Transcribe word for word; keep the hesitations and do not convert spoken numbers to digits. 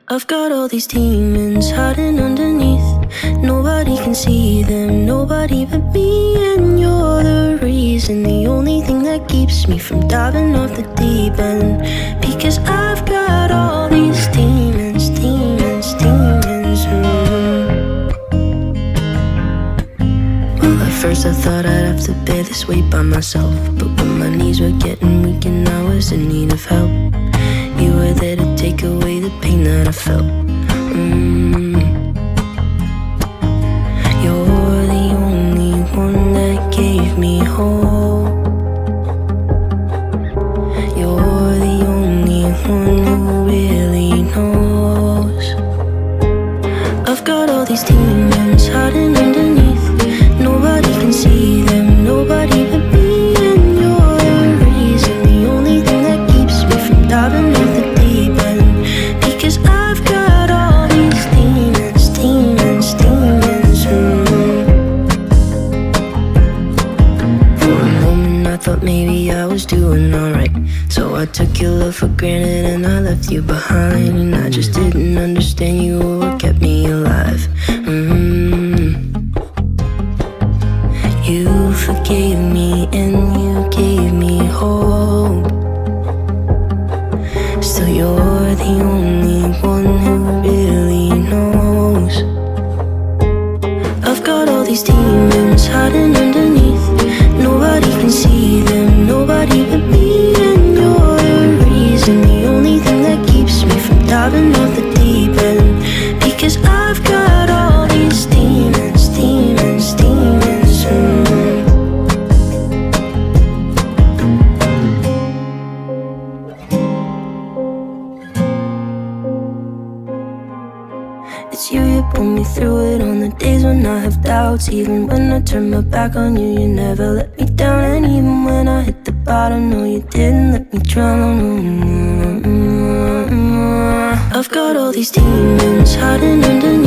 I've got all these demons hiding underneath. Nobody can see them, nobody but me. And you're the reason, the only thing that keeps me from diving off the deep end. Because I've got all these demons, demons, demons. mm. Well, at first I thought I'd have to bear this weight by myself, but when my knees were getting weak and I was in need of help, you were there to take away the pain that I felt. mm. You're the only one that gave me hope. You're the only one who really knows. I've got all these demons hiding underneath. Nobody can see them, nobody but me. And you're the reason, the only thing that keeps me from diving off the deep end. Because I've got all these demons, demons, demons. mm. For a moment I thought maybe I was doing alright, so I took your love for granted and I left you behind. And I just didn't understand you were what kept me alive. mm. You forgave me and you gave me hope. Still you're the only one who really knows. I've got all these demons hiding underneath. Nobody can see them, nobody but me. And you're the reason, the only thing that keeps me from diving off the deep end. Because I've got all these demons, demons, demons. mm. It's you, you pull me through it on the days when I have doubts. Even when I turn my back on you, you never let me down. And even when I hit the bottom, no, you didn't let me drown. mm-hmm. I've got all these demons hiding underneath.